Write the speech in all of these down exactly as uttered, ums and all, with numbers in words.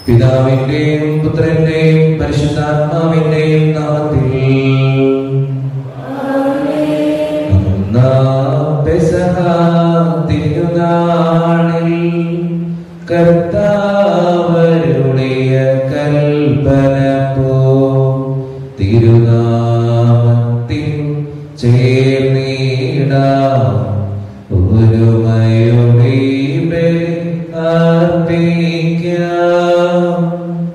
പിതാവിന്റെയും പുത്രന്റെയും പരിശുദ്ധാത്മാവിന്റെയും നാമത്തിൽ പെസഹ തിരുനാളിൽ കർത്താവരുடைய കൽപ്പന പോ തിരുനാമത്തിൽ ചേർന്നിടാം ഒരുമയോടെ അർപ്പിക്കാം.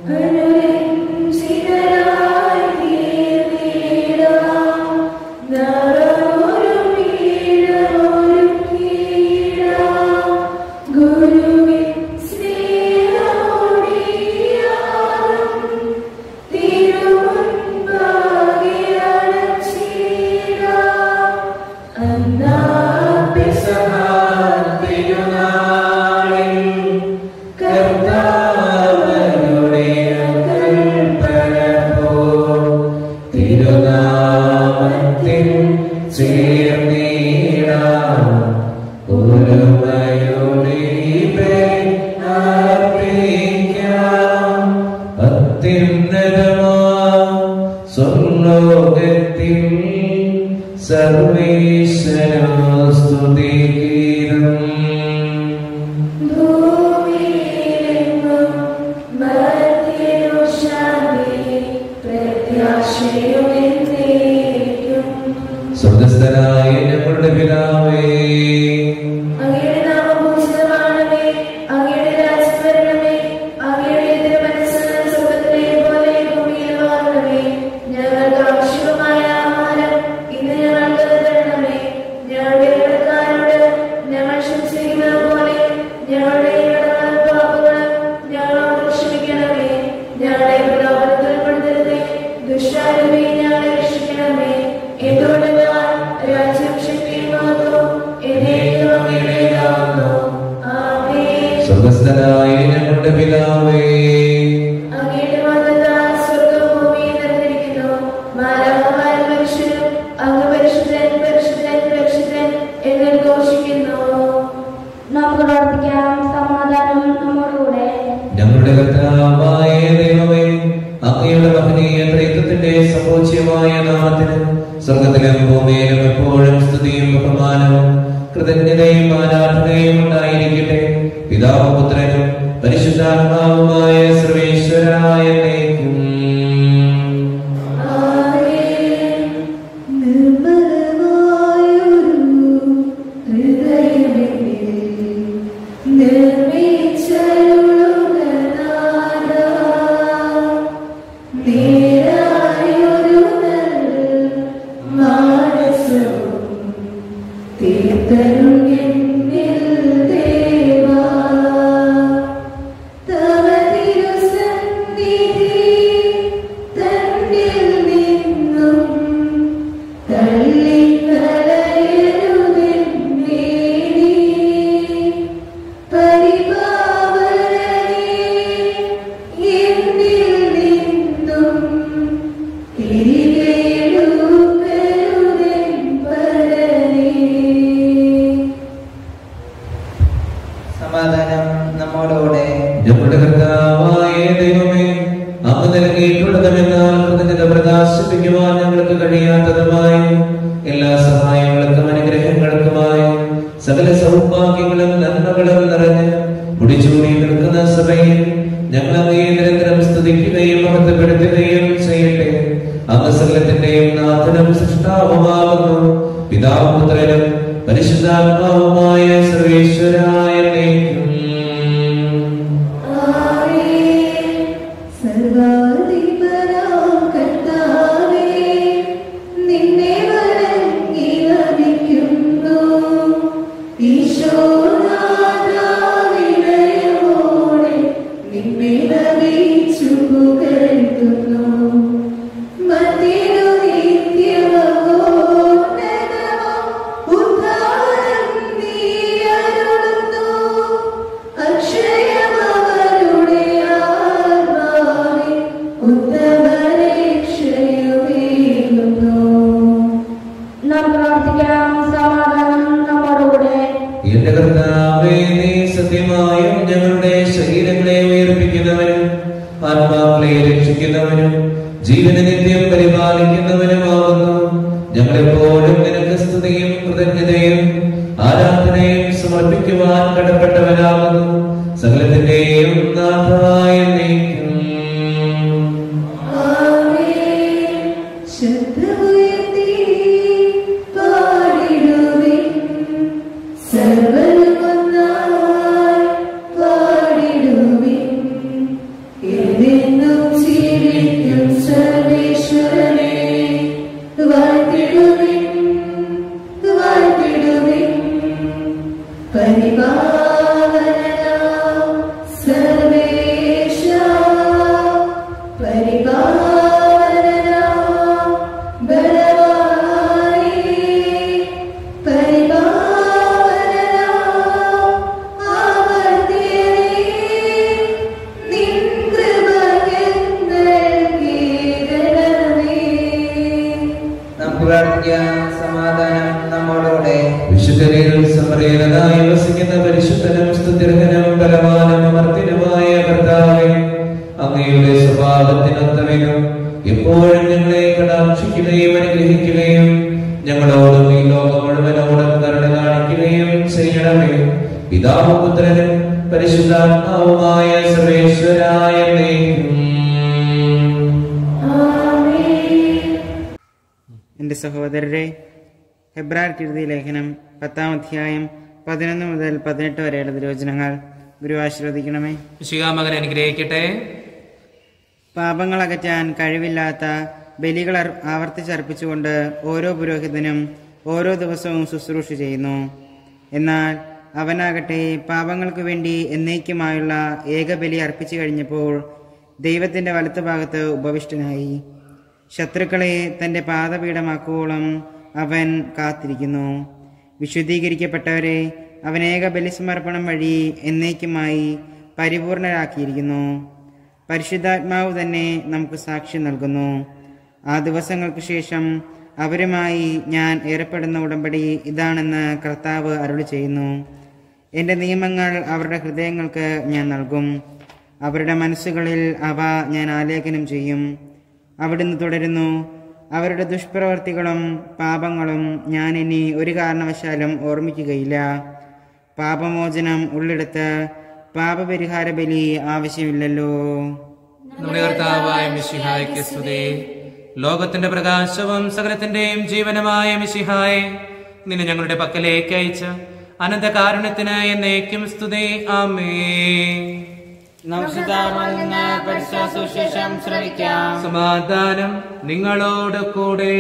സ്വർഗ്ഗസ്ഥനായ ഞങ്ങളുടെ പിതാവേ, അങ്ങയുടെ നാമം പൂജിതമാകണമേ. അങ്ങയുടെ രാജ്യം വരണമേ. അങ്ങയുടെ തിരുമനസ്സ് സ്വർഗ്ഗത്തിലെ പോലെ ഭൂമിയിലുമാകണമേ. ഞങ്ങൾക്ക് ആവശ്യമായ ആഹാരം ഇന്ന് ഞങ്ങൾക്ക് തരണമേ. ഞങ്ങളുടെ കടക്കാരോട് ഞങ്ങൾ ക്ഷമിച്ചിരിക്കുന്നത് പോലെ ഞങ്ങളുടെ കടങ്ങളും പാപങ്ങളും ഞങ്ങളോട് ക്ഷമിക്കണമേ. ഞങ്ങളെ പ്രലോഭനത്തിൽ ഉൾപ്പെടുത്തരുതേ. ദുഷ്ടാരൂപിയിൽ ഞങ്ങളെ രക്ഷിക്കണമേ. എന്തുകൊണ്ടെന്നാൽ രാജ്യം ശക്തിയും മഹത്വവും എന്നേക്കും അങ്ങയുടേതാകുന്നു. ആമേൻ. സ്വർഗ്ഗസ്ഥനായ ഞങ്ങളുടെ പിതാവേ, അങ്ങയുടെ മഹത്വത്താൽ സ്വർഗ്ഗവും ഭൂമിയും നിറഞ്ഞിരിക്കുന്നു. മാലാഖമാരും മനുഷ്യരും അങ്ങ് പരിശുദ്ധൻ പരിശുദ്ധൻ പരിശുദ്ധൻ എന്ന് ഘോഷിക്കുന്നു. നമുക്ക് പ്രാർത്ഥിക്കാം. സമാധാനം നമ്മോടുകൂടെ. ഞങ്ങളുടെ കർത്താവായ ദൈവമേ, അങ്ങയുടെ മഹനീയ ത്രിത്വത്തിന്റെ സമ്പൂജ്യമായ നാമത്തിന് സ്വർഗ്ഗത്തിലും ഭൂമിയിലും എപ്പോഴും സ്തുതിയും ബഹുമാനവും കൃതജ്ഞതയും ആരാധനയും ഉണ്ടായിരിക്കട്ടെ. പിതാവും പുത്രനും പരിശുദ്ധാത്മാവുമായ സർവേശ്വരായ എന്നേക്കും. സമാധാനം നമ്മോടുകൂടെ. ഞങ്ങളുടെ കർത്താവായ ദൈവമേ, അങ്ങ് നൽകിയിട്ടുള്ളതുമെന്നാൽ കൃതജ്ഞത പ്രകാശിപ്പിക്കുവാൻ ഞങ്ങൾക്ക് കഴിയാത്തതുമായ എല്ലാ സഹായങ്ങൾക്കും അനുഗ്രഹങ്ങൾക്കുമായി സകല സൗഭാഗ്യങ്ങളും നന്മകളും നിറഞ്ഞ് മുടിച്ചൂടി നിൽക്കുന്ന സഭയിൽ ഞങ്ങൾ അങ്ങയെ നിരന്തരം സ്തുതിക്കുകയും മഹത്വപ്പെടുത്തുകയും ചെയ്യട്ടെ. അങ്ങ് സകലത്തിന്റെയും നാഥനും സൃഷ്ടാവുമാകുന്നു. പിതാവും പുത്രനും പരിശുദ്ധാത്മാവുമായ സർവേശ്വരായ എന്നേക്കും. ഉദ്ധാരം നീ അരുളും ഞങ്ങളുടെ ശരീരങ്ങളെ ഉയർപ്പിക്കുന്നവനും ആത്മാക്കളെ രക്ഷിക്കുന്നവനും ജീവനെ നിത്യം പരിപാലിക്കുന്നവനുമാകുന്നു. ഞങ്ങളെപ്പോഴും നിനക്ക് സ്തുതിയും കൃതജ്ഞതയും ആരാധനയും സമർപ്പിക്കുവാൻ കടപ്പെട്ടവനാകുന്നു. സകലത്തിന്റെയും നാഥായ നീക്കും. സമാധാനം നമ്മോടുകൂടെ. വിശുദ്ധരിൽ സമരേതനായി വസിക്കുന്ന പരിശുദ്ധനും സ്തുത്യർഹനും ബലവാനും അമർത്തിനുമായ കർത്താവേ, അങ്ങയുടെ സ്വഭാവത്തിനൊത്തവനും എപ്പോഴും ഞങ്ങളെ കടാക്ഷിക്കുകയും അനുഗ്രഹിക്കുകയും ഞങ്ങളോടും ഈ ലോകം മുഴുവനോടും കരുണ കാണിക്കുകയും ചെയ്യണമേ. പിതാവും പുത്രനും പരിശുദ്ധാത്മാവുമായ സർവേശ്വരായ ദൈവം. എൻ്റെ സഹോദരരെ, ഹെബ്രായർക്ക് എഴുതിയ ലേഖനം പത്താം അധ്യായം പതിനൊന്ന് മുതൽ പതിനെട്ട് വരെയുള്ള തിരുവചനങ്ങൾ ഗുരു ആശീർവദിക്കണമേ. മകൻ അനുഗ്രഹിക്കട്ടെ. പാപങ്ങൾ അകറ്റാൻ കഴിവില്ലാത്ത ബലികൾ ആവർത്തിച്ചർപ്പിച്ചുകൊണ്ട് ഓരോ പുരോഹിതനും ഓരോ ദിവസവും ശുശ്രൂഷ ചെയ്യുന്നു. എന്നാൽ അവനാകട്ടെ പാപങ്ങൾക്ക് വേണ്ടി എന്നേക്കുമായുള്ള ഏകബലി അർപ്പിച്ചു കഴിഞ്ഞപ്പോൾ ദൈവത്തിൻ്റെ വലത്തുഭാഗത്ത് ഉപവിഷ്ടനായി. ശത്രുക്കളെ തൻ്റെ പാദപീഠമാക്കുവോളം അവൻ കാത്തിരിക്കുന്നു. വിശുദ്ധീകരിക്കപ്പെട്ടവരെ അവൻ ഏക ബലിസമർപ്പണം വഴി എന്നേക്കുമായി പരിപൂർണരാക്കിയിരിക്കുന്നു. പരിശുദ്ധാത്മാവ് തന്നെ നമുക്ക് സാക്ഷ്യം നൽകുന്നു. ആ ദിവസങ്ങൾക്ക് ശേഷം അവരുമായി ഞാൻ ഏർപ്പെടുന്ന ഉടമ്പടി ഇതാണെന്ന് കർത്താവ് അരുളി ചെയ്യുന്നു. എൻ്റെ നിയമങ്ങൾ അവരുടെ ഹൃദയങ്ങൾക്ക് ഞാൻ നൽകും, അവരുടെ മനസ്സുകളിൽ അവ ഞാൻ ആലേഖനം ചെയ്യും. അവിടുന്ന് തുടരുന്നു, അവരുടെ ദുഷ്പ്രവർത്തികളും പാപങ്ങളും ഞാൻ ഇനി ഒരു കാരണവശാലും ഓർമ്മിക്കുകയില്ല. പാപമോചനം ഉള്ളിടത്ത് പാപപരിഹാര ബലി ആവശ്യമില്ലല്ലോ. നമ്മുടെ കർത്താവായ മിശിഹായ്ക്ക് സ്തുതി. ലോകത്തിന്റെ പ്രകാശവും സകലത്തിന്റെയും ജീവനുമായ മിശിഹായെ, നിന്നെ ഞങ്ങളുടെ പക്കലേക്ക് അയച്ച അനന്തകാരുണ്യത്തിന് എന്നേക്കും സ്തുതി. ആമേൻ. സമാധാനം നിങ്ങളോട് കൂടെ.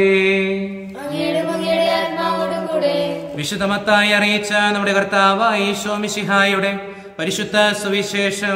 വിശുദ്ധ മത്തായി അറിയിച്ച നമ്മുടെ കർത്താവായ ഈശോ മിശിഹായുടെ പരിശുദ്ധ സുവിശേഷം.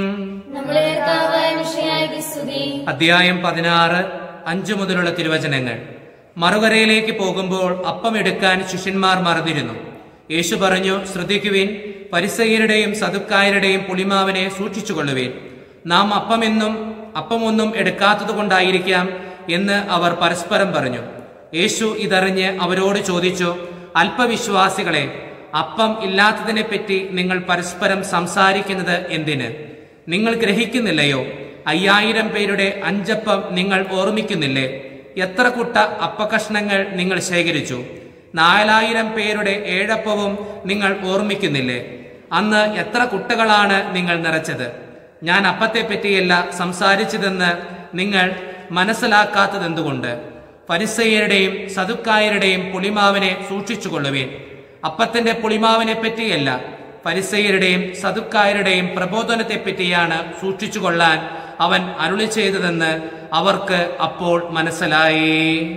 അധ്യായം പതിനാറ് അഞ്ചു മുതലുള്ള തിരുവചനങ്ങൾ. മറുകരയിലേക്ക് പോകുമ്പോൾ അപ്പം എടുക്കാൻ ശിഷ്യന്മാർ മറന്നിരുന്നു. യേശു പറഞ്ഞു, ശ്രദ്ധിക്കുവിൻ, ഫരിസയ്യരുടെയും സദുക്കായരുടെയും പുളിമാവിനെ സൂക്ഷിച്ചുകൊള്ളുവിൻ. നാം അപ്പമെന്നും അപ്പമൊന്നും എടുക്കാത്തത് കൊണ്ടായിരിക്കാം എന്ന് അവർ പരസ്പരം പറഞ്ഞു. യേശു ഇതറിഞ്ഞ് അവരോട് ചോദിച്ചു, അല്പവിശ്വാസികളെ, അപ്പം ഇല്ലാത്തതിനെപ്പറ്റി നിങ്ങൾ പരസ്പരം സംസാരിക്കുന്നത് എന്തിന്? നിങ്ങൾ ഗ്രഹിക്കുന്നില്ലയോ? അയ്യായിരം പേരുടെ അഞ്ചപ്പം നിങ്ങൾ ഓർമ്മിക്കുന്നില്ലേ? എത്ര കുട്ട അപ്പകഷ്ണങ്ങൾ നിങ്ങൾ ശേഖരിച്ചു? നാലായിരം പേരുടെ ഏഴപ്പവും നിങ്ങൾ ഓർമ്മിക്കുന്നില്ലേ? അന്ന് എത്ര കുട്ടകളാണ് നിങ്ങൾ നിറച്ചത്? ഞാൻ അപ്പത്തെപ്പറ്റിയല്ല സംസാരിച്ചതെന്ന് നിങ്ങൾ മനസ്സിലാക്കാത്തതെന്തുകൊണ്ട്? ഫരിസയ്യരുടെയും സദുക്കായരുടെയും പുളിമാവിനെ സൂക്ഷിച്ചുകൊള്ളുവേൻ. അപ്പത്തിന്റെ പുളിമാവിനെ പറ്റിയല്ല, ഫരിസയ്യരുടെയും സദുക്കായരുടെയും പ്രബോധനത്തെപ്പറ്റിയാണ് സൂക്ഷിച്ചുകൊള്ളാൻ അവൻ അരുളി ചെയ്തതെന്ന് അവർക്ക് അപ്പോൾ മനസ്സിലായി.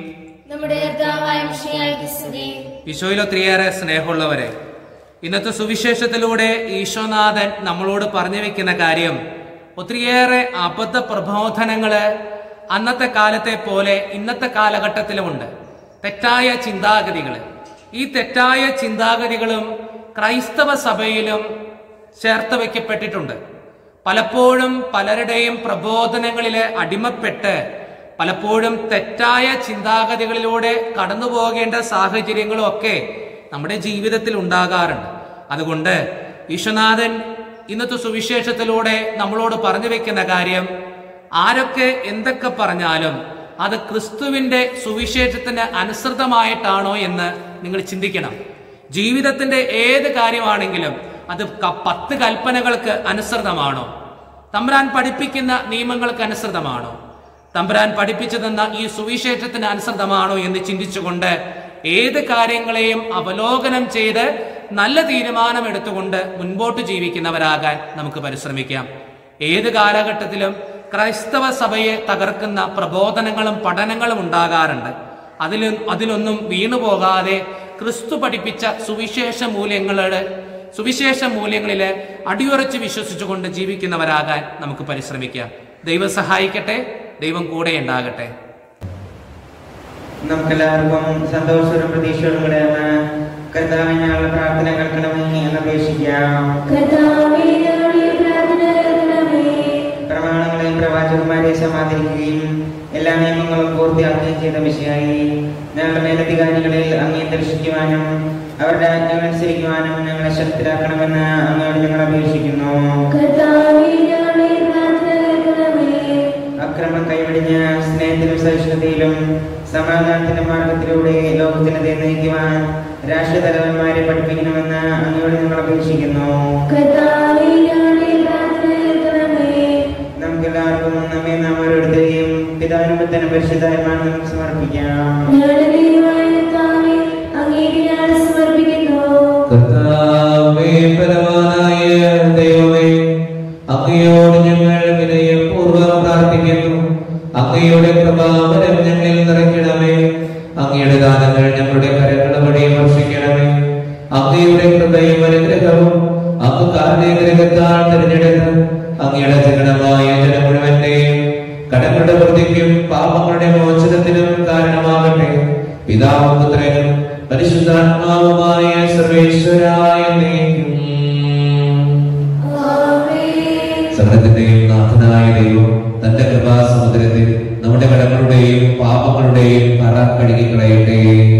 ഈശോയിൽ ഒത്തിരിയേറെ സ്നേഹമുള്ളവരെ, ഇന്നത്തെ സുവിശേഷത്തിലൂടെ ഈശോനാഥൻ നമ്മളോട് പറഞ്ഞു വെക്കുന്ന കാര്യം, ഒത്തിരിയേറെ അബദ്ധ പ്രബോധനങ്ങള് അന്നത്തെ കാലത്തെ പോലെ ഇന്നത്തെ കാലഘട്ടത്തിലുമുണ്ട്. തെറ്റായ ചിന്താഗതികൾ. ഈ തെറ്റായ ചിന്താഗതികളും ക്രൈസ്തവ സഭയിലും ചേർത്ത് വയ്ക്കപ്പെട്ടിട്ടുണ്ട്. പലപ്പോഴും പലരുടെയും പ്രബോധനങ്ങളില് അടിമപ്പെട്ട് പലപ്പോഴും തെറ്റായ ചിന്താഗതികളിലൂടെ കടന്നു പോകേണ്ട സാഹചര്യങ്ങളും ഒക്കെ നമ്മുടെ ജീവിതത്തിൽ ഉണ്ടാകാറുണ്ട്. അതുകൊണ്ട് ഈശോനാഥൻ ഇന്നത്തെ സുവിശേഷത്തിലൂടെ നമ്മളോട് പറഞ്ഞു വെക്കുന്ന കാര്യം, ആരൊക്കെ എന്തൊക്കെ പറഞ്ഞാലും അത് ക്രിസ്തുവിന്റെ സുവിശേഷത്തിന് അനുസൃതമായിട്ടാണോ എന്ന് നിങ്ങൾ ചിന്തിക്കണം. ജീവിതത്തിന്റെ ഏത് കാര്യമാണെങ്കിലും അത് പത്ത് കൽപ്പനകൾക്ക് അനുസൃതമാണോ? തമ്പുരാൻ പഠിപ്പിക്കുന്ന നിയമങ്ങൾക്ക് അനുസൃതമാണോ? തമ്പുരാൻ പഠിപ്പിച്ചു തന്ന ഈ സുവിശേഷത്തിന് അനുസൃതമാണോ എന്ന് ചിന്തിച്ചുകൊണ്ട് ഏത് കാര്യങ്ങളെയും അവലോകനം ചെയ്ത് നല്ല തീരുമാനമെടുത്തുകൊണ്ട് മുൻപോട്ട് ജീവിക്കുന്നവരാകാൻ നമുക്ക് പരിശ്രമിക്കാം. ഏത് കാലഘട്ടത്തിലും ക്രൈസ്തവ സഭയെ തകർക്കുന്ന പ്രബോധനങ്ങളും പഠനങ്ങളും ഉണ്ടാകാറുണ്ട്. അതിൽ അതിലൊന്നും വീണുപോകാതെ ക്രിസ്തു പഠിപ്പിച്ച സുവിശേഷ മൂല്യങ്ങളുടെ സുവിശേഷ മൂല്യങ്ങളില് അടിയുറച്ച് വിശ്വസിച്ചുകൊണ്ട് ജീവിക്കുന്നവരാകാൻ നമുക്ക് പരിശ്രമിക്കാം. ദൈവം സഹായിക്കട്ടെ. ദൈവം കൂടെ ഉണ്ടാകട്ടെ. നമുക്കെല്ലാവർക്കും സന്തോഷവും പ്രതീക്ഷയോടും കൂടെ കർത്താവിനുള്ള പ്രാർത്ഥന കേൾക്കണമേ എന്ന് അപേക്ഷിക്കാം. പ്രമാണങ്ങളെയും പ്രവാചകന്മാരെ സമാദരിക്കുകയും എല്ലാ നിയമങ്ങളും പൂർത്തിയാക്കുകയും ചെയ്ത വിഷയമായി ഞങ്ങളുടെ മേലധികാരികളിൽ അങ്ങേ ദർശിക്കുവാനും അവരുടെ ആജ്ഞകൾ അനുസരിക്കുവാനും ഞങ്ങളെ ശക്തരാക്കണമെന്ന് അങ്ങയോട് ഞങ്ങൾ അപേക്ഷിക്കുന്നു. അക്രമം കൈവെടിഞ്ഞ് സ്നേഹത്തിലും സഹിഷ്ണുതയിലും സമാധാനത്തിന്റെ മാർഗത്തിലൂടെ ലോകത്തിനെ നയിക്കുവാൻ രാഷ്ട്രീയ തലവന്മാരെ പഠിപ്പിക്കണമെന്ന് അങ്ങയോട് ഞങ്ങൾ അപേക്ഷിക്കുന്നു. നമുക്കെല്ലാവർക്കും നമ്മെ നാം ഓരോരുത്തരെയും പിതാവിനും പുത്രനും പരിശുദ്ധാത്മാവിനും നമുക്ക് സമർപ്പിക്കാം. കർത്താവേ, പരമാനായ ദൈവമേ, അങ്ങയോട് ഞങ്ങൾ വിനയപൂർവ്വം പ്രാർത്ഥിക്കുന്നു. അങ്ങയുടെ കൃപാവരം ഞങ്ങളിൽ നിറയ്ക്കണമേ. അങ്ങയുടെ ദാനങ്ങൾ ഞങ്ങളുടെ കരങ്ങൾ വഴി വർഷിക്കണമേ. അങ്ങയുടെ കൃപയും അനുഗ്രഹവും അങ്ങ് കാരണഗ്രഹത്താൽ തിരഞ്ഞെടുത്ത് അങ്ങയുടെ ജനമായ ജനം മുഴുവന്റെയും കടങ്ങളുടെ വൃത്തിക്കും പാപങ്ങളുടെ മോചനത്തിനും കാരണമാകട്ടെ. പിതാവും പുത്രനും പരിശുദ്ധാത്മാവുമായ സർവേശ്വരായ സകലത്തിന്റെയും നാഥനായ ദൈവം തന്റെ കൃപാസമുദ്രത്തിൽ നമ്മുടെ കടങ്ങളുടെയും പാപങ്ങളുടെയും കറ കഴുകിക്കളയട്ടെ.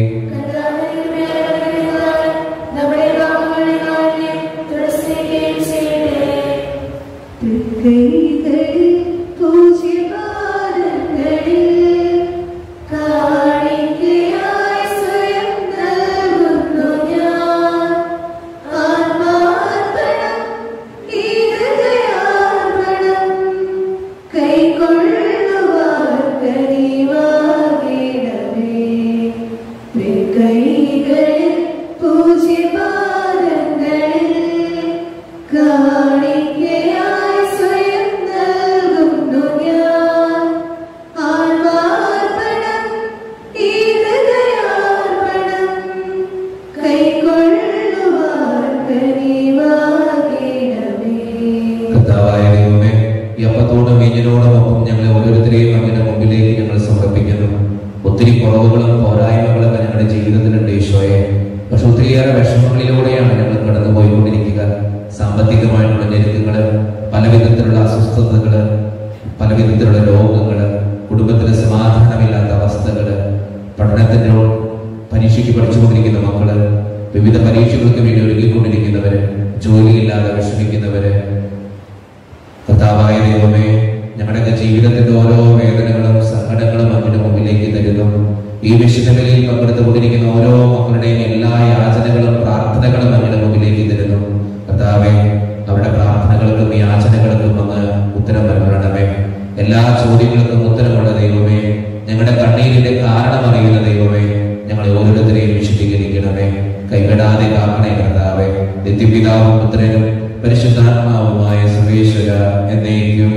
ഒത്തിരി കുറവുകളും പോരായ്മകളൊക്കെ ഞങ്ങളുടെ ജീവിതത്തിലുണ്ട് ഈശോയെ. പക്ഷെ ഒത്തിരിയേറെ വിഷമങ്ങളിലൂടെയാണ് ഞങ്ങൾ കടന്നു പോയിക്കൊണ്ടിരിക്കുക. സാമ്പത്തികമായിട്ടുള്ള ഞെരുക്കങ്ങള്, പല വിധത്തിലുള്ള അസ്വസ്ഥതകള്, പല വിധത്തിലുള്ള രോഗങ്ങള്, കുടുംബത്തിന് സമാധാനമില്ലാത്ത അവസ്ഥകള്, പഠനത്തിന്റെ പരീക്ഷയ്ക്ക് പഠിച്ചുകൊണ്ടിരിക്കുന്ന മക്കള്, വിവിധ പരീക്ഷകൾക്ക് വേണ്ടി ഒരുങ്ങിക്കൊണ്ടിരിക്കുന്നവര്, ജോലിയില്ലാതെ വിഷമിക്കുന്നവര്. കർത്താവായ ദൈവമേ, ഞങ്ങളുടെ ജീവിതത്തിന്റെ ഓരോ വേദനകളും സങ്കടങ്ങളും അങ്ങയുടെ മുമ്പിലേക്ക് തരുന്നു. ഈ വിശുദ്ധബലിയിൽ പങ്കെടുത്തുകൊണ്ടിരിക്കുന്ന ഓരോ മക്കളുടെയും എല്ലാ യാചനകളും പ്രാർത്ഥനകളും അങ്ങയുടെ മുമ്പിലേക്ക് തരുന്നു. കർത്താവേ, അവരുടെ പ്രാർത്ഥനകൾക്കും യാചനകൾക്കും അങ്ങ് ഉത്തരം നൽകണമേ. എല്ലാ ചോദ്യങ്ങൾക്കും ഉത്തരമുള്ള ദൈവമേ, ഞങ്ങളുടെ കണ്ണീരിന്റെ കാരണമറിയുന്ന ദൈവമേ, ഞങ്ങളെ ഓരോരുത്തരെയും വിശദീകരിക്കണമേ. കൈവിടാതെ കാക്കണേ കർത്താവേ. നിത്യപിതാവും പുത്രനും പരിശുദ്ധാത്മാവുമായ സർവേശ്വര എന്നേക്കും.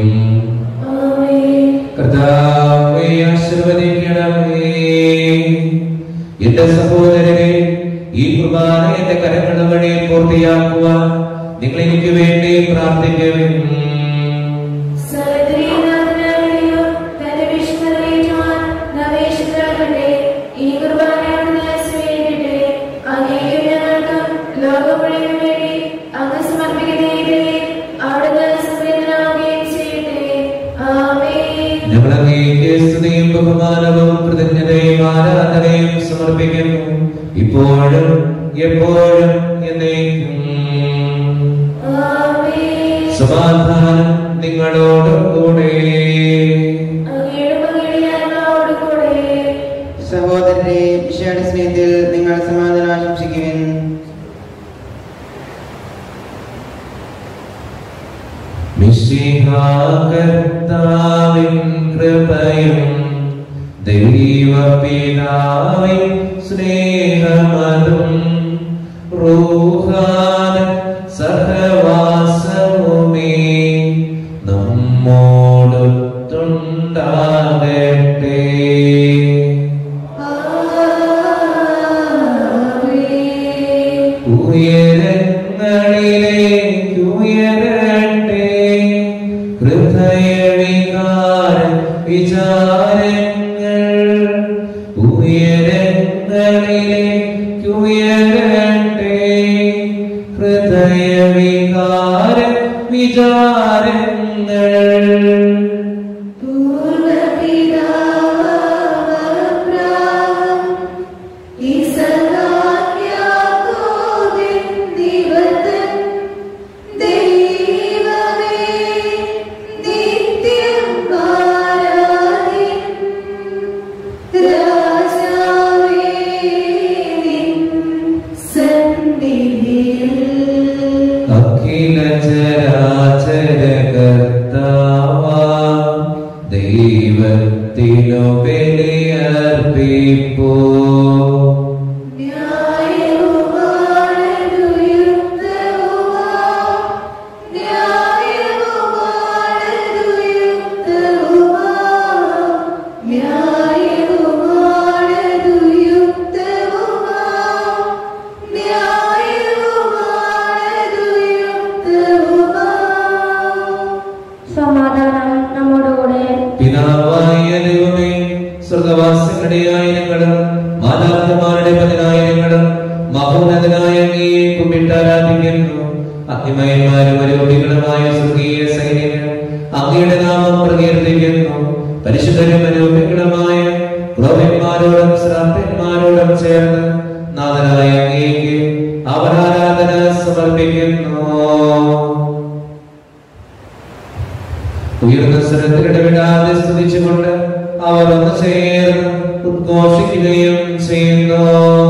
കർത്താവേ, ആശീർവദിക്കണമേ. എന്റെ സഹോദരനെ, ഈ കുർബാന എന്റെ കരങ്ങൾ വഴി പൂർത്തിയാക്കുവാൻ നിങ്ങൾ എനിക്ക് വേണ്ടി പ്രാർത്ഥിക്കണമേ. സ്തുതിയും ബഹുമാനവും കൃതജ്ഞതയും ആരാധനയും സമർപ്പിക്കുന്നു, ഇപ്പോഴും എപ്പോഴും എന്നേക്കും. സമാധാനം നിങ്ങളോട് കൂടെ. സഹോദരരെ, ഈശോയുടെ സ്നേഹത്തിൽ നിങ്ങൾ സമാധാനം ആശംസിക്കുവിൻ. മിശിഹാകർത്താവിൻ കൃപയും ദൈവപിതാവിൻ സ്നേഹമതും റൂഹാന സഹവാസവുമേ നമ്മോടൊത്തുണ്ടാകട്ടെ. ഉയരങ്ങളിലേക്ക് ഉയരട്ടെ ഹൃദയവികാര വിചാരങ്ങൾ. ഉയരങ്ങളിലേക്ക് ഉയരട്ടെ ഹൃദയവികാര വിചാരങ്ങൾ. അഖില ചരാചര കർത്താവാ ദൈവത്തിനു ബലിയർപ്പിപ്പോ. പിതാവായ ദൈവമേ, സ്വർഗ്ഗവാസികളുടെ ആയിരങ്ങളും മാലാഖമാരുടെ പതിനായിരങ്ങളും മഹോന്നതനായ അങ്ങയെ കുമ്പിട്ടാരാധിക്കുന്നു. അഗ്നിമയന്മാരും അരൂപികളുമായ സ്വർഗീയ സൈന്യങ്ങൾ അങ്ങയുടെ നാമം പ്രകീർത്തിക്കുന്നു. പരിശുദ്ധരും അരൂപികളുമായ ക്രോവന്മാരോടും ശ്രാപ്തന്മാരോടും ചേർന്ന് നാഥനായ അങ്ങേക്ക് അവർ ആരാധന സമർപ്പിക്കുന്നു. ഉയർന്ന സ്വരത്തിലിടവിടാതെ സ്തുതിച്ചുകൊണ്ട് അവർ ഒന്ന് ചേർന്ന് ഉദ്ഘോഷിക്കുകയും ചെയ്യുന്നു.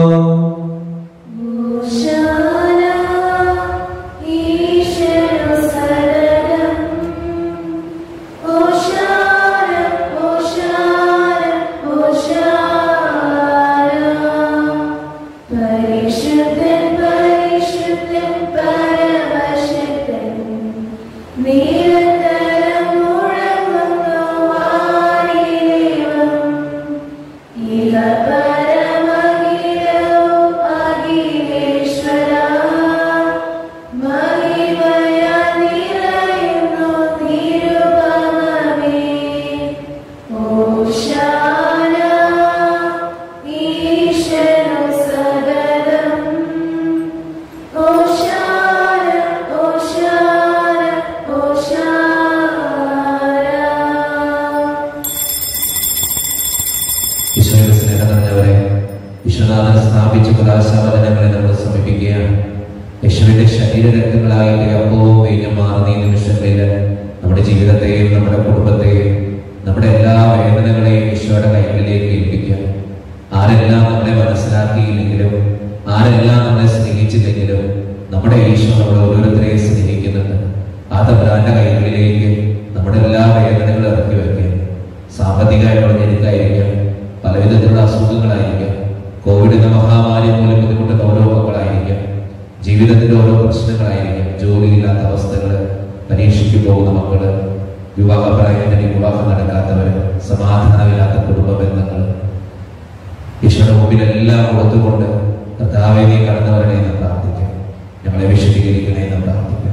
വിശ്വനാഥൻ സ്ഥാപിച്ച പ്രകാശവചനങ്ങളെ നമ്മൾ സമർപ്പിക്കുകയാണ്. യേശുവിന്റെ ശരീരരക്തങ്ങളായിട്ട് അപ്പവും വീഞ്ഞും മാറുന്ന ഈ നിമിഷങ്ങളിൽ നമ്മുടെ ജീവിതത്തെയും നമ്മുടെ കുടുംബത്തെയും നമ്മുടെ എല്ലാ വേദനകളെയും ഈശോയുടെ കൈകളിലേക്ക് ഏൽപ്പിക്കാം. ആരെല്ലാം നമ്മളെ മനസ്സിലാക്കിയില്ലെങ്കിലും ആരെല്ലാം നമ്മളെ സ്നേഹിച്ചില്ലെങ്കിലും നമ്മുടെ ഈശോ നമ്മളെ ഓരോരുത്തരെയും സ്നേഹിക്കുന്നുണ്ട്. ആ തമ്പുരാന്റെ കൈകളിലേക്ക് നമ്മുടെ എല്ലാ വേദനകളും ഇറക്കി വയ്ക്കാം. സാമ്പത്തികമായിട്ടുള്ള ഞെരുക്കായിരിക്കാം, പലവിധത്തിലുള്ള അസുഖങ്ങളായിരിക്കാം, കോവിഡ് എന്ന മഹാമാരി മൂലം ബുദ്ധിമുട്ടുന്ന ഓരോ മക്കളായിരിക്കാം, ജീവിതത്തിന്റെ ഓരോ പ്രശ്നങ്ങളായിരിക്കാം, ജോലിയില്ലാത്ത അവസ്ഥകൾ, പരീക്ഷയ്ക്ക് പോകുന്ന മക്കള്, വിവാഹപ്രായത്തിന് വിവാഹം നടക്കാത്തവര്, സമാധാനമില്ലാത്ത കുടുംബ ബന്ധങ്ങൾ, ഈശോയുടെ മുമ്പിൽ എല്ലാം ഓർത്തുകൊണ്ട് കർത്താവേ നീ കടന്നവരുടെ എന്ന് പ്രാർത്ഥിക്കാം. ഞങ്ങളെ വിശദീകരിക്കണേ എന്ന് പ്രാർത്ഥിക്കാം.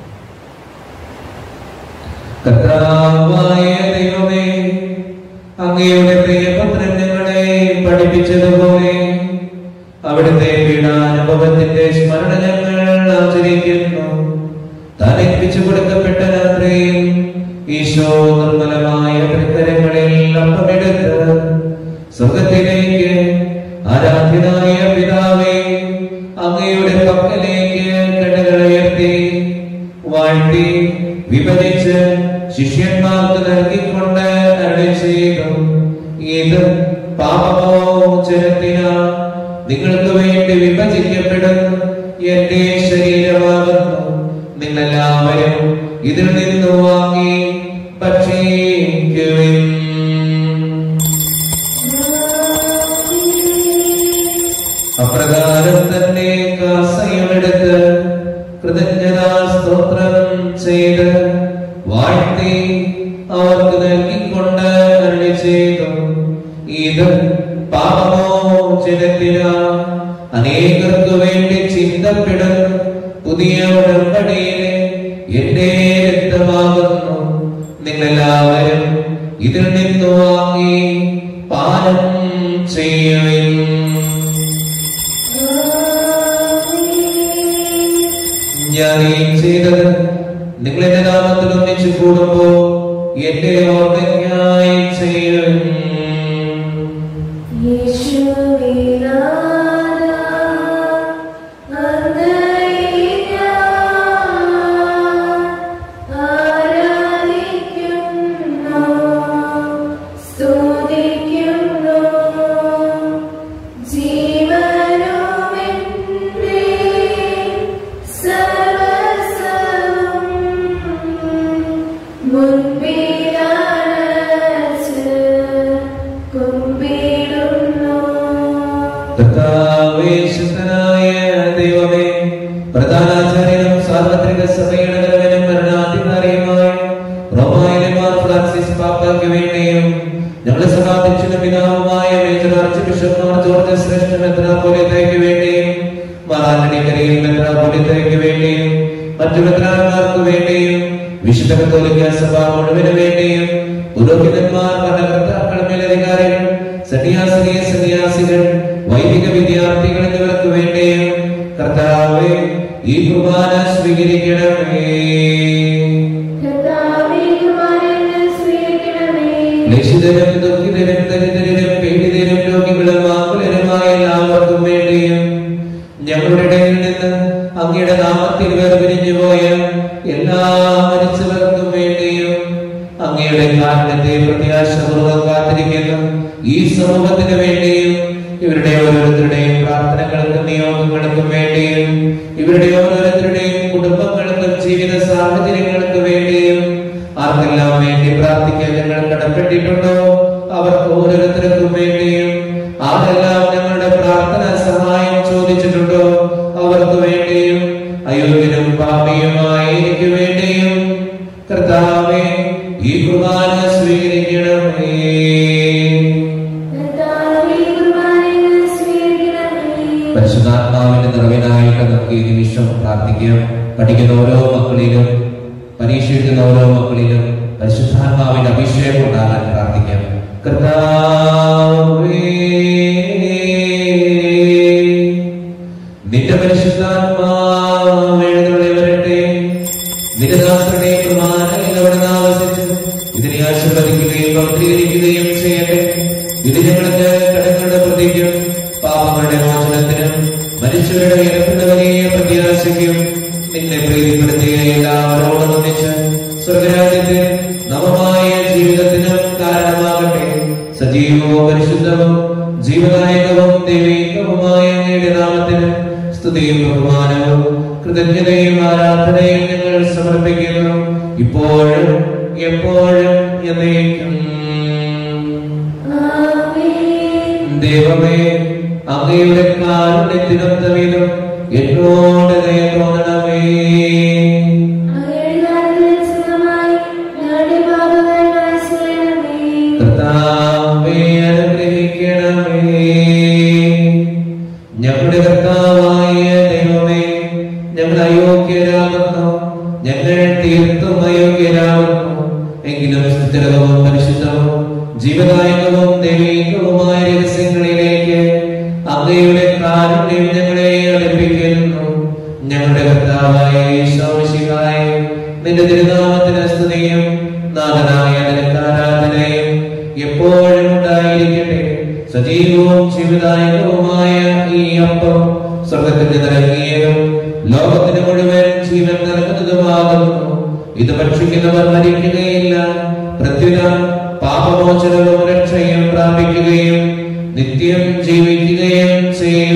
കർത്താവായ ദൈവമേ, അങ്ങയുടെ പ്രിയപുത്രൻ ഞങ്ങളെ പഠിപ്പിച്ചതുപോലെ അവിടുത്തെ പീഡാനുഭവത്തിന്റെ സ്മരണ ഞങ്ങൾ ആചരിക്കുന്നു. താൻ ഏൽപ്പിച്ചു കൊടുക്കപ്പെട്ട രാത്രിയിൽ ഈശോ നിർമ്മലമായ തൃക്കരങ്ങളിൽ അപ്പമെടുത്ത് സ്വർഗത്തിലേക്ക് ആരാധ്യനായ പിതാവേ അങ്ങയുടെ പക്കലേക്ക് കണ്ണുകൾ ഉയർത്തി വാഴ്ത്തി വിഭജിച്ച് ശിഷ്യന്മാർക്ക് നൽകിക്കൊണ്ട് അരുളി ചെയ്തു, ഇത് പാപമോചനത്തിനാ നിങ്ങൾക്ക് വേണ്ടി വിഭജിക്കപ്പെടുന്ന എന്റെ ശരീരമാകുന്നു. നിങ്ങളെല്ലാവരും ഇതിൽ നിന്ന് വാങ്ങി ഭക്ഷിക്കുവിൻ. അപ്രകാരം തന്നെ കാസയുമെടുത്ത് കൃതജ്ഞതാ സ്തോത്രം ചെയ്ത് വാഴ്ത്തി അവർക്ക് നൽകിക്കൊണ്ട് അരുളി ചെയ്തു, ഇത് പാപമോചനത്തിനാ അനേകർക്ക് വേണ്ടി ചിന്തപ്പെടുന്ന പുതിയ ഉടമ്പടിയിലെ എന്റെ രക്തമാകുന്നു. നിങ്ങളെല്ലാവരും ഇതിൽ നിന്ന് വാങ്ങി പാനം ചെയ്യുവിൻ. ഞാൻ ഈ ചെയ്തത് നിങ്ങൾ എന്റെ നാമത്തിൽ ഒന്നിച്ചു കൂടുമ്പോ എന്റെ ഓർമ്മയ്ക്കായി ചെയ്യുവിൻ. ദൈവമേ, പ്രധാനാചാര്യനും സാർവത്രിക സഭയുടെ തലവനും ഭരണാധികാരിയുമായ റോമായിലെ മാർ ഫ്രാൻസിസ് പാപ്പായ്ക്ക് വേണ്ടിയും ഞങ്ങളുടെ സഭാധ്യക്ഷനും പിതാവുമായ major archbishop Mar George ശ്രേഷ്ഠ മെത്രാപ്പോലീത്തയ്ക്ക് വേണ്ടിയും മാർ ആന്റണി കരിയിൽ മെത്രാപ്പോലീത്തയ്ക്ക് വേണ്ടിയും മറ്റു മെത്രാന്മാർക്ക് വേണ്ടിയും വിശുദ്ധ കത്തോലിക്ക സഭ മുഴുവന് വേണ്ടിയും പുരോഹിതന്മാർ, ഭരണകർത്താക്കൾ, മേലധികാരികൾ, സന്യാസിനിയ സന്യാസികൾ, വൈദിക വിദ്യാർത്ഥികൾ എന്നിവർക്ക് വേണ്ടിയും കർത്താവേ ഈ കുർബാന സ്വീകരിക്കണമേ. ലക്ഷിതരും ദുഃഖിതരും ദരിദ്രരും പീഡിതരും രോഗികളും ആകുലരുമായ എല്ലാവർക്കും വേണ്ടിയും ഞങ്ങളുടെ ഇടയിൽ നിന്ന് അങ്ങയുടെ നാമത്തിൽ വേർപിരിഞ്ഞു പോയ എല്ലാ മരിച്ചവർക്കും വേണ്ടിയും അങ്ങയുടെ കാരണത്തെ പ്രത്യാശപൂർവ്വം കാത്തിരിക്കുന്ന ഈ സമൂഹത്തിന് വേണ്ടിയും ഇവരുടെ ഓരോരുത്തരുടെയും പ്രാർത്ഥനകൾക്കും നിയോഗങ്ങൾക്കും വേണ്ടിയും ഇവരുടെ ഓരോരുത്തരുടെയും കുടുംബങ്ങൾക്കും ജീവിത സാഹചര്യങ്ങൾക്ക് വേണ്ടിയും ആർക്കെല്ലാം വേണ്ടി പ്രാർത്ഥിക്കാൻ ഞങ്ങൾ കടപ്പെട്ടിട്ടുണ്ടോ അവർക്ക് ഓരോരുത്തർക്കും വേണ്ടിയും ആരെല്ലാം ഞങ്ങളുടെ പ്രാർത്ഥന സഹായം ചോദിച്ചിട്ടുണ്ടോ അവർക്ക് വേണ്ടിയും അയോഗ്യനും പാപിയുമായ എനിക്ക് വേണ്ടിയും കർത്താവേ ഈ കുർബാന സ്വീകരിക്കണമേ. പരിശുദ്ധാത്മാവിന്റെ നിറവിനായിട്ട് നമുക്ക് ഈ നിമിഷം പ്രാർത്ഥിക്കാം. പഠിക്കുന്ന ഓരോ മക്കളിലും, പരീക്ഷ എഴുതുന്ന ഓരോ മക്കളിലും പരിശുദ്ധാത്മാവിന്റെ അഭിഷേകം ഉണ്ടാകാൻ പ്രാർത്ഥിക്കാം. കർത്താവേ, നിന്റെ പരിശുദ്ധാത്മാവ് എഴുന്നള്ളി വരട്ടെ. നിന്റെ ദാസരുടെ കുർബാനയിൽ അവിടുന്ന് ആവസിച്ച് ഇതിനെ ആശീർവദിക്കുകയും പ്രവർത്തീകരിക്കുകയും ചെയ്യട്ടെ. ഇത് ഞങ്ങൾക്ക് കടങ്ങളുടെ പ്രതിക്കും പാപങ്ങളുടെ മോചനത്തിനും മനുഷ്യരുടെ ഉയർത്തുന്ന വലിയ പ്രത്യാശയ്ക്കും നിന്നെ പ്രീതിപ്പെടുത്തിയ എല്ലാവരോടും ഒന്നിച്ച് സ്വർഗരാജ്യത്തിൽ നവമായ ജീവിതത്തിനും കാരണമാകട്ടെ. സജീവവും പരിശുദ്ധവും ജീവദായകവും ദൈവികവുമായ അങ്ങയുടെ നാമത്തിന് സ്തുതിയും ബഹുമാനവും കൃതജ്ഞതയും ആരാധനയും ഞങ്ങൾ സമർപ്പിക്കുന്നു, ഇപ്പോഴും എപ്പോഴും എന്നേക്കും. ദൈവമേ, അങ്ങയുടെ കാരുണ്യത്തിനൊത്ത വിധം എന്നോട് ദയ തോന്നണമേ. കർത്താവേ, അനുഗ്രഹിക്കണമേ. ഞങ്ങളുടെ കർത്താവായ ദൈവമേ, ഞങ്ങൾ അയോഗ്യരാകുന്നു, ഞങ്ങൾ തീർത്തും അയോഗ്യരാകുന്നു. എങ്കിലും സ്ഥിരവും പരിശുദ്ധവും ജീവദായകവും ദൈവികവുമായ രഹസ്യങ്ങളിലേക്ക് അങ്ങയുടെ കാരുണ്യം ഞങ്ങളെ അടുപ്പിക്കുന്നു. ഞങ്ങളുടെ കർത്താവായ യേശുമിശിഹായ നിന്റെ തിരുനാമത്തിന് സ്തുതിയും നാഥനായ നിനക്ക് ആരാധനയും എപ്പോഴും ഉണ്ടായിരിക്കട്ടെ. സജീവവും ജീവദായകവുമായ ഈ അപ്പം സ്വർഗ്ഗത്തിൽ നിന്നിറങ്ങിയതും ലോകത്തിന് മുഴുവൻ ജീവൻ നൽകുന്നതുമാകുന്നു. ഇത് ഭക്ഷിക്കുന്നവർ മരിക്കുകയില്ല, പ്രത്യുത പാപമോചനവും രക്ഷയും പ്രാപിക്കുകയും നിത്യം ജീവിക്കുകയും ചെയ്യും.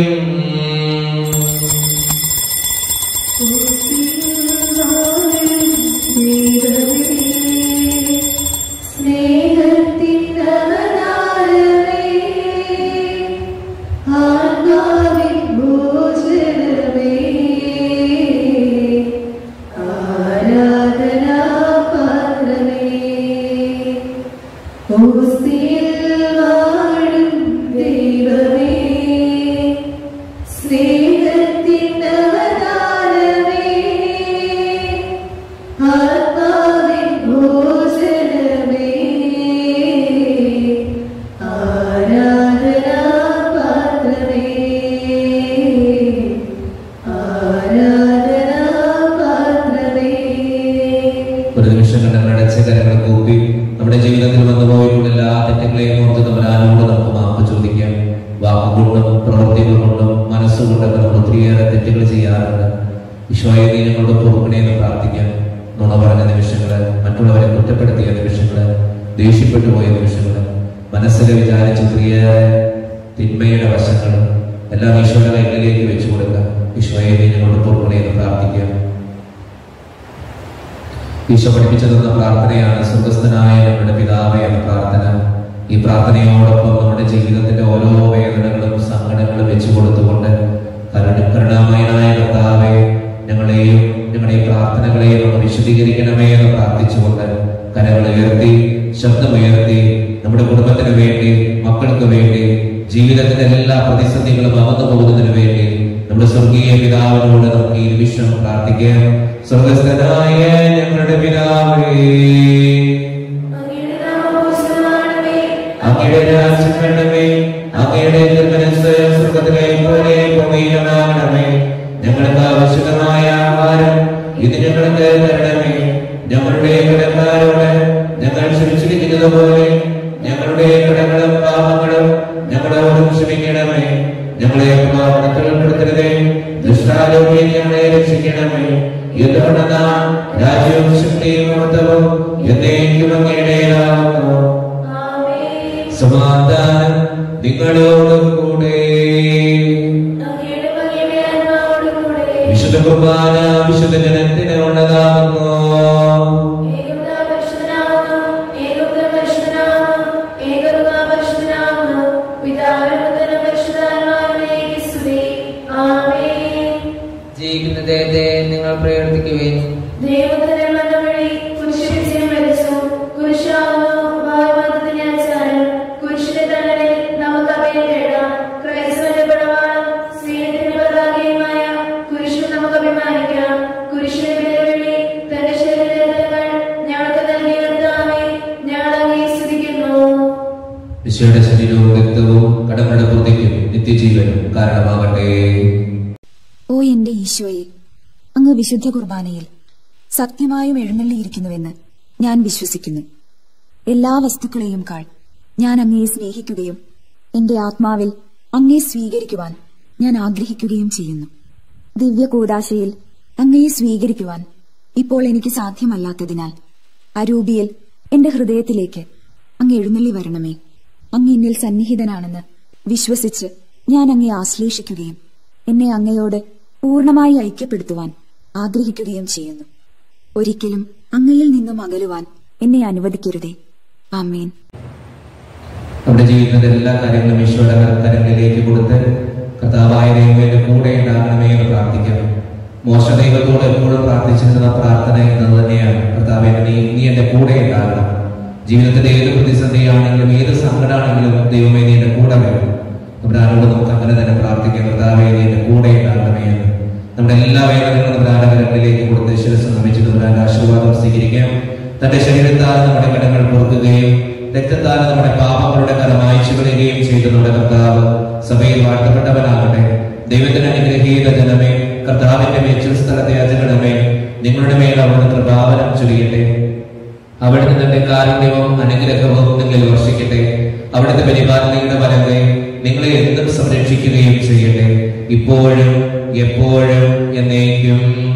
ദേഷ്യപ്പെട്ടു പോയ നിമിഷങ്ങള്, മനസ്സിൽ വിചാരിച്ച ക്രിയ തിന്മയുടെ വശങ്ങളും എല്ലാം ഈശോയുടെ കൈകളിലേക്ക് വെച്ചു കൊടുക്കുക. ഈശോയെ നീ ഞങ്ങളുടെ പൊറുക്കണേന്ന് പ്രാർത്ഥിക്കുക. ഈശോ പഠിപ്പിച്ചു തന്ന പ്രാർത്ഥനയാണ് സ്വർഗസ്ഥനായ ഞങ്ങളുടെ പിതാവേ എന്ന പ്രാർത്ഥന. ഈ പ്രാർത്ഥനയോടൊപ്പം നമ്മുടെ ജീവിതത്തിന്റെ ഓരോ വേദനകളും സങ്കടങ്ങളും വെച്ചു കൊടുത്തുകൊണ്ട് കരുണ കരുണാമയനായ കർത്താവേ, ഞങ്ങളെയും ഞങ്ങളുടെ ഈ പ്രാർത്ഥനകളെയും ഒന്ന് വിശദീകരിക്കണമേ എന്ന് പ്രാർത്ഥിച്ചുകൊണ്ട് കരങ്ങൾ ഉയർത്തി ശബ്ദമുയർത്തി നമ്മുടെ കുടുംബത്തിന് വേണ്ടി, മക്കൾക്ക് വേണ്ടി, ജീവിതത്തിന്റെ എല്ലാ പ്രതിസന്ധികളും അകന്നു പോകുന്നതിന് വേണ്ടി നമ്മുടെ സ്വർഗീയ പിതാവിനോട് നമുക്ക് ഈ നിമിഷം പ്രാർത്ഥിക്കാം. സ്വർഗസ്ഥനായ ഞങ്ങളുടെ പിതാവേ, അങ്ങയുടെ രാജ്യം വേണമേ, അങ്ങയുടെ തിരുമനസ്സ് സ്വർഗ്ഗത്തിലെ പോലെ ഭൂമിയിലുമാകണമേ. ഞങ്ങൾക്ക് ആവശ്യമായ ആഹാരം ഇത് ഞങ്ങൾക്ക് തരണമേ. ഞങ്ങളുടെ കടക്കാരോട് ഞങ്ങൾ ക്ഷമിച്ചിരിക്കുന്നത് പോലെ ഞങ്ങളുടെ കടങ്ങളും പാപങ്ങളും ഞങ്ങളോടും ക്ഷമിക്കണമേ. ഞങ്ങളെ പാപത്തിൽ ഉൾപ്പെടുത്തരുതേ, ദുഷ്ടാലോകയിൽ ഞങ്ങളെ രക്ഷിക്കണമേ. യുദ്ധം രാജ്യവും ശക്തിയും മഹത്വവും എന്നേക്കും അങ്ങയുടേതാകുന്നു. സമാധാനം നിങ്ങളോടും കൂടെ. വിശുദ്ധ കുർബാന വിശുദ്ധ ജനത്തിന് ഉള്ളതാകുന്നു. ജീവിക്കുന്ന ദൈവത്തെ നിങ്ങൾ പ്രവർത്തിക്കുകയും ഈശോയുടെ ശരീരവും രക്തവും കടങ്ങളുടെ പൂർത്തിക്കും നിത്യജീവനും കാരണമാകട്ടെ. ഓ എന്റെ ഈശോയെ, അങ്ങ് വിശുദ്ധ കുർബാനയിൽ സത്യമായും എഴുന്നള്ളിയിരിക്കുന്നുവെന്ന് ഞാൻ വിശ്വസിക്കുന്നു. എല്ലാ വസ്തുക്കളെയും കാൾ ഞാൻ അങ്ങയെ സ്നേഹിക്കുകയും എന്റെ ആത്മാവിൽ അങ്ങയെ സ്വീകരിക്കുവാൻ ഞാൻ ആഗ്രഹിക്കുകയും ചെയ്യുന്നു. ദിവ്യ കൂദാശയിൽ അങ്ങയെ സ്വീകരിക്കുവാൻ ഇപ്പോൾ എനിക്ക് സാധ്യമല്ലാത്തതിനാൽ അരൂപിയിൽ എന്റെ ഹൃദയത്തിലേക്ക് അങ്ങ് എഴുന്നള്ളി വരണമേ. അങ്ങ് എന്നിൽ സന്നിഹിതനാണെന്ന് വിശ്വസിച്ച് ഞാൻ അങ്ങയെ ആശ്ലേഷിക്കുകയും എന്നെ അങ്ങയോട് പൂർണ്ണമായി ഐക്യപ്പെടുത്തുവാൻ ആഗ്രഹിക്കുകയും ചെയ്യുന്നു. ഒരിക്കലും അങ്ങയിൽ നിന്നും അകലുവാൻ എന്നെ അനുവദിക്കരുതേ. ആമേൻ. നമ്മുടെ ജീവിതത്തിന്റെ എല്ലാ കാര്യങ്ങളും ഈശോയുടെ കരങ്ങളിലേക്ക് കൊടുത്ത് കർത്താവായ ദൈവത്തിന്റെ കൂടെ ഉണ്ടാകണമേ എന്ന് പ്രാർത്ഥിക്കാം. മോശ ദൈവത്തോട് എപ്പോഴും പ്രാർത്ഥിച്ചിരുന്ന പ്രാർത്ഥന എന്നത് തന്നെയാണ്, കർത്താവേ നീ നീ എന്റെ കൂടെ ഉണ്ടാകണം. ജീവിതത്തിന്റെ ഏത് പ്രതിസന്ധിയാണെങ്കിലും ഏത് സങ്കടമാണെങ്കിലും ദൈവമേ നീ എന്റെ കൂടെ വരും. നമ്മളോട് നമുക്ക് അങ്ങനെ തന്നെ പ്രാർത്ഥിക്കാം, കർത്താവേ നീ എന്റെ കൂടെ ഉണ്ടാകണമേ എന്ന്. നമ്മുടെ എല്ലാ വേദനകളും പ്രാണകരങ്ങളിലേക്ക് കൊടുത്ത് ശിരസ് നമിച്ചിട്ട് നമ്മുടെ ആശീർവാദം സ്വീകരിക്കാം. തന്റെ ശരീരത്താൽ നമ്മുടെ കടങ്ങൾ പൊറുക്കുകയും രക്തത്താൽ നമ്മുടെ പാപങ്ങളുടെ കര മായ്ച്ചു കളയുകയും ചെയ്ത നമ്മുടെ കർത്താവ് സഭയിൽ വാഴ്ത്തപ്പെട്ടവനാകട്ടെ. ദൈവത്തിന് അനുഗ്രഹീത ജനമേ, കർത്താവിന്റെ മേച്ചിൽ സ്ഥലത്തെ അജഗണമേ, നിങ്ങളുടെ മേൽ അവിടുന്ന് കൃപാവനം ചൊരിയട്ടെ. അവിടുന്ന് തന്റെ കാരുണ്യവും അനുഗ്രഹവും നിങ്ങളിൽ വർഷിക്കട്ടെ. അവിടുത്തെ പരിപാലനയുടെ ഫലങ്ങളെ നിങ്ങളെ എന്നും സംരക്ഷിക്കുകയും ചെയ്യട്ടെ, ഇപ്പോഴും എപ്പോഴും എന്നേക്കും.